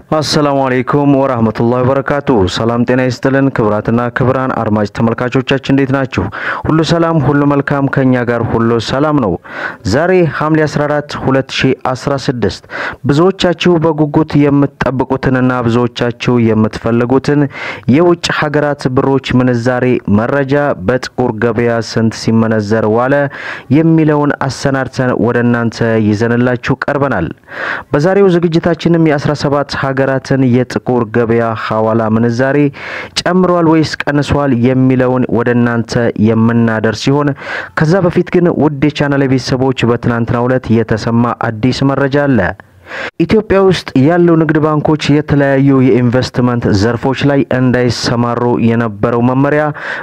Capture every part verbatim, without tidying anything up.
አሰላሙ አለይኩም ወራህመቱላሂ ወበረካቱ። ሰላም ጤና ይስጥልን ክብራትና ክብራን አድማጭ ተመልካቾቻችን እንዴት ናችሁ? ሁሉ ሰላም ሁሉ መልካም ከኛ ጋር ሁሉ ሰላም ነው። ዛሬ ሐምሌ አስራ አራት ሁለት ሺህ አስራ ስድስት ብዙዎቻችሁ በጉጉት የምትጠብቁትንና ብዙዎቻችሁ የምትፈልጉትን የውጭ ሀገራት ብሮች ምንዛሬ መረጃ በጥቁር ገበያ ስንት ሲመነዘር ዋለ የሚለውን አሰናድተን ወደናንተ ይዘንላችሁ ቀርበናል። በዛሬው ዝግጅታችንም የ17 ሀገራትን የጥቁር ገበያ ሐዋላ ምንዛሬ ጨምሯል ወይስ ቀንሷል የሚለውን ወደናንተ የምናደርስ ሲሆን ከዛ በፊት ግን ውድ የቻናሌ ቤተሰቦች በትናንትናው ዕለት የተሰማ አዲስ መረጃ አለ። ኢትዮጵያ ውስጥ ያሉ ንግድ ባንኮች የተለያዩ የኢንቨስትመንት ዘርፎች ላይ እንዳይሰማሩ የነበረው መመሪያ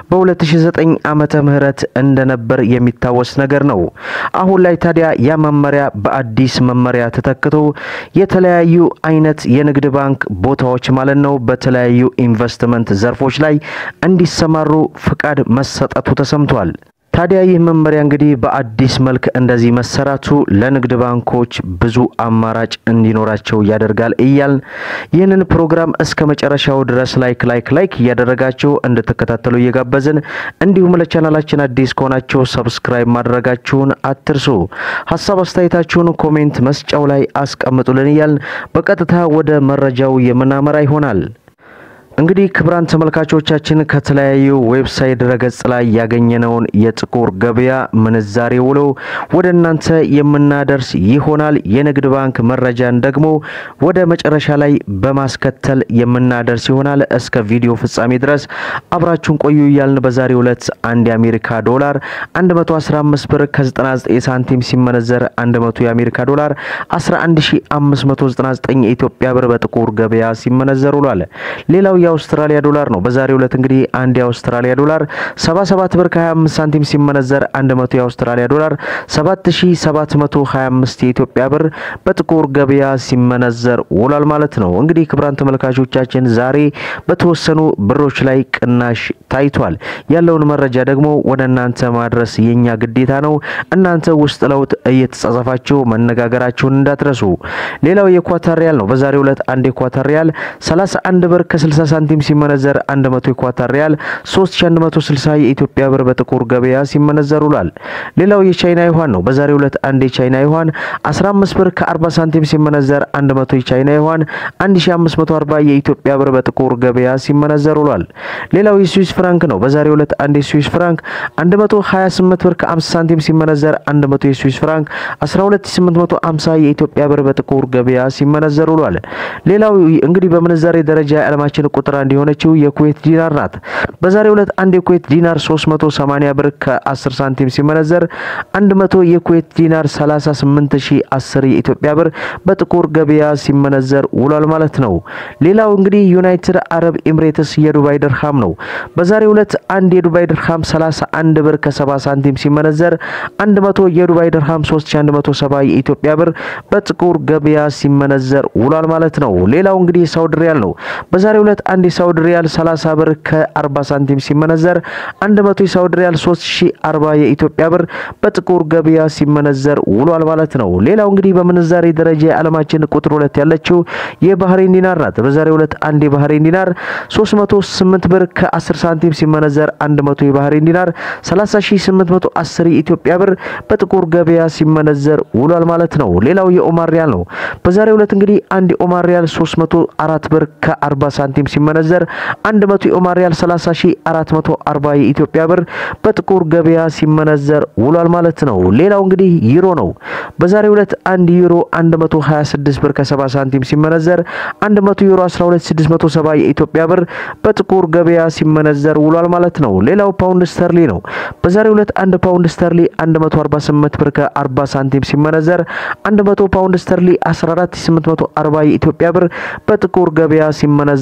በ2009 ዓመተ ምህረት እንደነበር የሚታወስ ነገር ነው። አሁን ላይ ታዲያ ያ መመሪያ በአዲስ መመሪያ ተተክቶ የተለያዩ አይነት የንግድ ባንክ ቦታዎች ማለት ነው በተለያዩ ኢንቨስትመንት ዘርፎች ላይ እንዲሰማሩ ፍቃድ መሰጠቱ ተሰምቷል። ታዲያ ይህ መመሪያ እንግዲህ በአዲስ መልክ እንደዚህ መሰራቱ ለንግድ ባንኮች ብዙ አማራጭ እንዲኖራቸው ያደርጋል እያል ይህንን ፕሮግራም እስከ መጨረሻው ድረስ ላይክ ላይክ ላይክ ያደረጋችሁ እንድትከታተሉ እየጋበዝን እንዲሁም ለቻናላችን አዲስ ከሆናችሁ ሰብስክራይብ ማድረጋችሁን አትርሱ። ሐሳብ አስተያየታችሁን ኮሜንት መስጫው ላይ አስቀምጡልን እያል በቀጥታ ወደ መረጃው የምናመራ ይሆናል። እንግዲህ ክብራን ተመልካቾቻችን ከተለያዩ ዌብሳይት ድረገጽ ላይ ያገኘነውን የጥቁር ገበያ ምንዛሬ ውሎ ወደናንተ የምናደርስ ይሆናል። የንግድ ባንክ መረጃን ደግሞ ወደ መጨረሻ ላይ በማስከተል የምናደርስ ይሆናል። እስከ ቪዲዮ ፍጻሜ ድረስ አብራችሁን ቆዩ እያልን በዛሬው ዕለት አንድ የአሜሪካ ዶላር አንድ መቶ አስራ አምስት ብር ከ99 ሳንቲም ሲመነዘር መቶ የአሜሪካ ዶላር አስራ አንድ ሺህ አምስት መቶ ዘጠና ዘጠኝ የኢትዮጵያ ብር በጥቁር ገበያ ሲመነዘር ውሏል። ሌላው የአውስትራሊያ ዶላር ነው። በዛሬው ዕለት እንግዲህ አንድ የአውስትራሊያ ዶላር ሰባ ሰባት ብር ከ25 ሳንቲም ሲመነዘር መቶ የአውስትራሊያ ዶላር ሰባት ሺህ ሰባት መቶ ሀያ አምስት የኢትዮጵያ ብር በጥቁር ገበያ ሲመነዘር ውሏል ማለት ነው። እንግዲህ ክብራን ተመልካቾቻችን ዛሬ በተወሰኑ ብሮች ላይ ቅናሽ ታይቷል። ያለውን መረጃ ደግሞ ወደናንተ ማድረስ የኛ ግዴታ ነው። እናንተ ውስጥ ለውጥ እየተጻጻፋችሁ መነጋገራችሁን እንዳትረሱ። ሌላው የኳታር ሪያል ነው። በዛሬው ዕለት አንድ የኳታር ሪያል ሰላሳ አንድ ብር ከ60 ሳንቲም ሲመነዘር መቶ የኳታር ሪያል ሶስት ሺህ አንድ መቶ ስልሳ የኢትዮጵያ ብር በጥቁር ገበያ ሲመነዘር ውሏል። ሌላው የቻይና ዩዋን ነው። በዛሬው ዕለት አንድ የቻይና ዩዋን አስራ አምስት ብር ከ40 ሳንቲም ሲመነዘር መቶ የቻይና ዩዋን አንድ ሺህ አምስት መቶ አርባ የኢትዮጵያ ብር በጥቁር ገበያ ሲመነዘር ውሏል። ሌላው የስዊስ ፍራንክ ነው። በዛሬው ዕለት አንድ የስዊስ ፍራንክ መቶ ሀያ ስምንት ብር ከ50 ሳንቲም ሲመነዘር መቶ የስዊስ ፍራንክ አስራ ሁለት ሺህ ስምንት መቶ ሃምሳ የኢትዮጵያ ብር በጥቁር ገበያ ሲመነዘር ውሏል። ሌላው እንግዲህ በምንዛሬ ደረጃ የዓለማችን ቁጥር አንድ የሆነችው የኩዌት ዲናር ናት። በዛሬው ዕለት አንድ የኩዌት ዲናር ሶስት መቶ ሰማንያ ብር ከ10 ሳንቲም ሲመነዘር መቶ የኩዌት ዲናር ሰላሳ ስምንት ሺህ አስር የኢትዮጵያ ብር በጥቁር ገበያ ሲመነዘር ውሏል ማለት ነው። ሌላው እንግዲህ ዩናይትድ አረብ ኤምሬትስ የዱባይ ድርሃም ነው። በዛሬው ዕለት አንድ የዱባይ ድርሃም ሰላሳ አንድ ብር ከሰባ ሳንቲም ሲመነዘር መቶ የዱባይ ድርሃም ሶስት ሺህ አንድ መቶ ሰባ የኢትዮጵያ ብር በጥቁር ገበያ ሲመነዘር ውሏል ማለት ነው። ሌላው እንግዲህ ሳውዲ ሪያል ነው። በዛሬው ዕለት አንድ የሳውዲ ሪያል ሰላሳ ብር ከ40 ሳንቲም ሲመነዘር መቶ የሳውዲ ሪያል ሶስት ሺህ አርባ የኢትዮጵያ ብር በጥቁር ገበያ ሲመነዘር ውሏል ማለት ነው። ሌላው እንግዲህ በምንዛሬ ደረጃ የዓለማችን ቁጥር ሁለት ያለችው የባህሬን ዲናር ናት። በዛሬው ዕለት አንድ የባህሬን ዲናር ሶስት መቶ ስምንት ብር ከ10 ሳንቲም ሲመነዘር መቶ የባህሬን ዲናር ሰላሳ ሺህ ስምንት መቶ አስር የኢትዮጵያ ብር በጥቁር ገበያ ሲመነዘር ውሏል ማለት ነው። ሌላው የኦማር ሪያል ነው። በዛሬው ዕለት እንግዲህ አንድ የኦማር ሪያል ሶስት መቶ አራት ብር ከ40 ሳንቲም ሲመነዘር መቶ የኦማር ሪያል ሰላሳ ሺህ አራት መቶ አርባ የኢትዮጵያ ብር በጥቁር ገበያ ሲመነዘር ውሏል ማለት ነው። ሌላው እንግዲህ ዩሮ ነው። በዛሬው ዕለት አንድ ዩሮ መቶ ሀያ ስድስት ብር ከ70 ሳንቲም ሲመነዘር መቶ ዩሮ አስራ ሁለት ሺህ ስድስት መቶ ሰባ የኢትዮጵያ ብር በጥቁር ገበያ ሲመነዘር ውሏል ማለት ነው። ሌላው ፓውንድ ስተርሊ ነው። በዛሬው ዕለት አንድ ፓውንድ ስተርሊ መቶ አርባ ስምንት ብር ከ40 ሳንቲም ሲመነዘር መቶ ፓውንድ ስተርሊ አስራ አራት ሺህ ስምንት መቶ አርባ የኢትዮጵያ ብር በጥቁር ገበያ ሲመነዘር ውሏል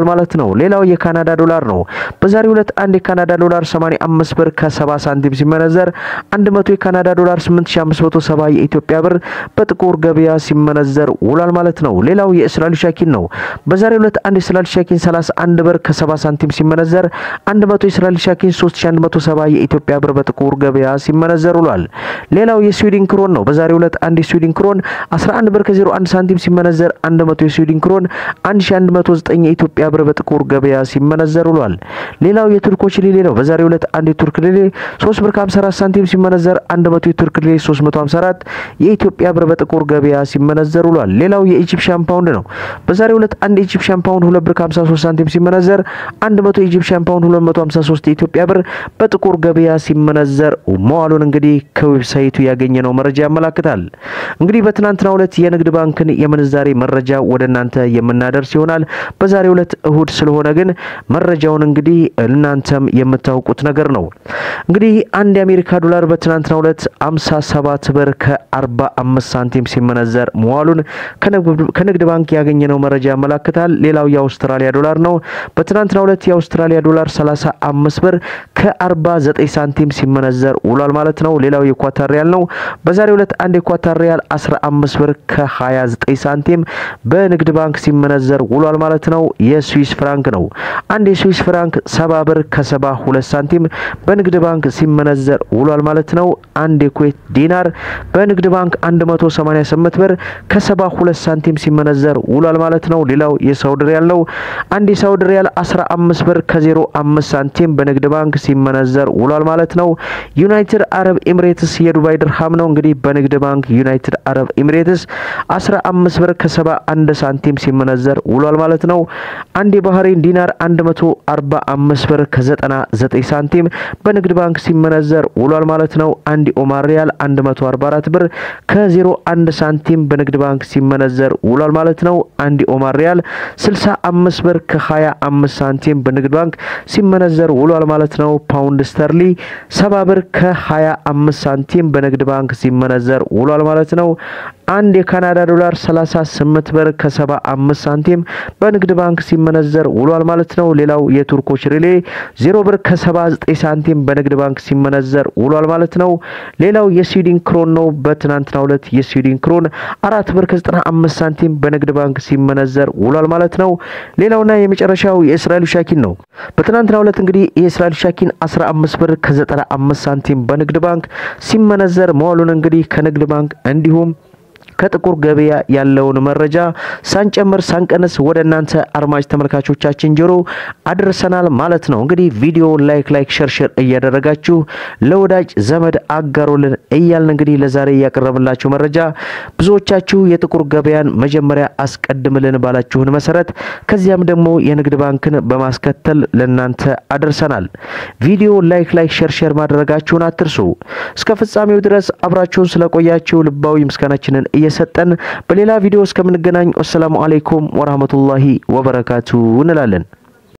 ውሏል ማለት ነው። ሌላው የካናዳ ዶላር ነው። በዛሬው ዕለት አንድ የካናዳ ዶላር ሰማንያ አምስት ብር ከሰባ ሳንቲም ሲመነዘር አንድ መቶ የካናዳ ዶላር ስምንት ሺህ አምስት መቶ ሰባ የኢትዮጵያ ብር በጥቁር ገበያ ሲመነዘር ውሏል ማለት ነው። ሌላው የእስራኤል ሸኪን ነው። በዛሬው ዕለት አንድ የእስራኤል ሸኪን ሰላሳ አንድ ብር ከሰባ ሳንቲም ሲመነዘር አንድ መቶ የእስራኤል ሸኪን ሶስት ሺህ አንድ መቶ ሰባ የኢትዮጵያ ብር በጥቁር ገበያ ሲመነዘር ውሏል። ሌላው የስዊድን ክሮን ነው። በዛሬው ዕለት አንድ የስዊድን ክሮን አስራ አንድ ብር ከዜሮ አንድ ሳንቲም ሲመነዘር አንድ መቶ የስዊድን ክሮን አንድ ሺህ አንድ መቶ ዘጠኝ የኢትዮጵያ ብር በጥቁር ገበያ ሲመነዘር ውሏል። ሌላው የቱርኮች ሊሬ ነው። በዛሬው ዕለት አንድ የቱርክ ሊሬ ሶስት ብር ከሃምሳ አራት ሳንቲም ሲመነዘር አንድ መቶ የቱርክ ሊሬ ሶስት መቶ ሃምሳ አራት የኢትዮጵያ ብር በጥቁር ገበያ ሲመነዘር ውሏል። ሌላው የኢጂፕሽያን ፓውንድ ነው። በዛሬው ዕለት አንድ የኢጂፕሽያን ፓውንድ ሁለት ብር ከሃምሳ ሶስት ሳንቲም ሲመነዘር አንድ መቶ የኢጂፕሽያን ፓውንድ ሁለት መቶ ሃምሳ ሶስት የኢትዮጵያ ብር በጥቁር ገበያ ሲመነዘር መዋሉን እንግዲህ ከዌብሳይቱ ያገኘነው መረጃ ያመለክታል። እንግዲህ በትናንትናው ዕለት የንግድ ባንክን የምንዛሬ መረጃ ወደ እናንተ የምናደርስ ይሆናል። በዛሬው ዕለት እሁድ ስለሆነ ግን መረጃውን እንግዲህ እናንተም የምታውቁት ነገር ነው። እንግዲህ አንድ የአሜሪካ ዶላር በትናንትናው ዕለት ሃምሳ ሰባት ብር ከአርባ አምስት ሳንቲም ሲመነዘር መዋሉን ከንግድ ባንክ ያገኘነው መረጃ ያመለክታል። ሌላው የአውስትራሊያ ዶላር ነው። በትናንትናው ዕለት የአውስትራሊያ ዶላር ሰላሳ አምስት ብር ከአርባ ዘጠኝ ሳንቲም ሲመነዘር ውሏል ማለት ነው። ሌላው የኳታር ሪያል ነው። በዛሬው ዕለት አንድ የኳታር ሪያል አስራ አምስት ብር ከሃያ ዘጠኝ ሳንቲም በንግድ ባንክ ሲመነዘር ውሏል ማለት ነው። የስዊስ ፍራንክ ነው። አንድ የስዊስ ፍራንክ ሰባ ብር ከሰባ ሁለት ሳንቲም በንግድ ባንክ ሲመነዘር ውሏል ማለት ነው። አንድ የኩዌት ዲናር በንግድ ባንክ አንድ መቶ ሰማንያ ስምንት ብር ከሰባ ሁለት ሳንቲም ሲመነዘር ውሏል ማለት ነው። ሌላው የሳውዲ ሪያል ነው። አንድ የሳውዲ ሪያል አስራ አምስት ብር ከዜሮ አምስት ሳንቲም በንግድ ባንክ ሲመነዘር ውሏል ማለት ነው። ዩናይትድ አረብ ኤሚሬትስ የዱባይ ድርሃም ነው። እንግዲህ በንግድ ባንክ ዩናይትድ አረብ ኤሚሬትስ አስራ አምስት ብር ከሰባ አንድ ሳንቲም ሲመነዘር ውሏል ማለት ነው። አንድ የባህሬን ዲናር አንድ መቶ አርባ አምስት ብር ከዘጠና ዘጠኝ ሳንቲም በንግድ ባንክ ሲመነዘር ውሏል ማለት ነው። አንድ ኦማር ሪያል አንድ መቶ አርባ አራት ብር ከዜሮ አንድ ሳንቲም በንግድ ባንክ ሲመነዘር ውሏል ማለት ነው። አንድ ኦማር ሪያል ስልሳ አምስት ብር ከሃያ አምስት ሳንቲም በንግድ ባንክ ሲመነዘር ውሏል ማለት ነው። ፓውንድ ስተርሊ ሰባ ብር ከሃያ አምስት ሳንቲም በንግድ ባንክ ሲመነዘር ውሏል ማለት ነው። አንድ የካናዳ ዶላር ሰላሳ ስምንት ብር ከሰባ አምስት ሳንቲም በንግድ ባንክ ሲመነዘር ውሏል ማለት ነው። ሌላው የቱርኮች ሪሌ ዜሮ ብር ከሰባ ዘጠኝ ሳንቲም በንግድ ባንክ ሲመነዘር ውሏል ማለት ነው። ሌላው የስዊድን ክሮን ነው። በትናንትናው ዕለት የስዊድን ክሮን አራት ብር ከዘጠና አምስት ሳንቲም በንግድ ባንክ ሲመነዘር ውሏል ማለት ነው። ሌላውና የመጨረሻው የእስራኤል ሸኪን ነው። በትናንትናው ዕለት እንግዲህ የእስራኤል ሸኪን አስራ አምስት ብር ከዘጠና አምስት ሳንቲም በንግድ ባንክ ሲመነዘር መዋሉን እንግዲህ ከንግድ ባንክ እንዲሁም ከጥቁር ገበያ ያለውን መረጃ ሳንጨምር ሳንቀንስ ወደ እናንተ አድማጭ ተመልካቾቻችን ጆሮ አድርሰናል ማለት ነው። እንግዲህ ቪዲዮ ላይክ ላይክ ሼር ሼር እያደረጋችሁ ለወዳጅ ዘመድ አጋሩልን እያልን እንግዲህ ለዛሬ ያቀረብላችሁ መረጃ ብዙዎቻችሁ የጥቁር ገበያን መጀመሪያ አስቀድምልን ባላችሁን መሰረት ከዚያም ደግሞ የንግድ ባንክን በማስከተል ለናንተ አድርሰናል። ቪዲዮ ላይክ ላይክ ሼር ሼር ማድረጋችሁን አትርሱ። እስከ ፍጻሜው ድረስ አብራችሁን ስለቆያችሁ ልባዊ ምስጋናችንን እየሰጠን በሌላ ቪዲዮ እስከምንገናኝ ወሰላሙ አለይኩም ወራህመቱላሂ ወበረካቱ እንላለን።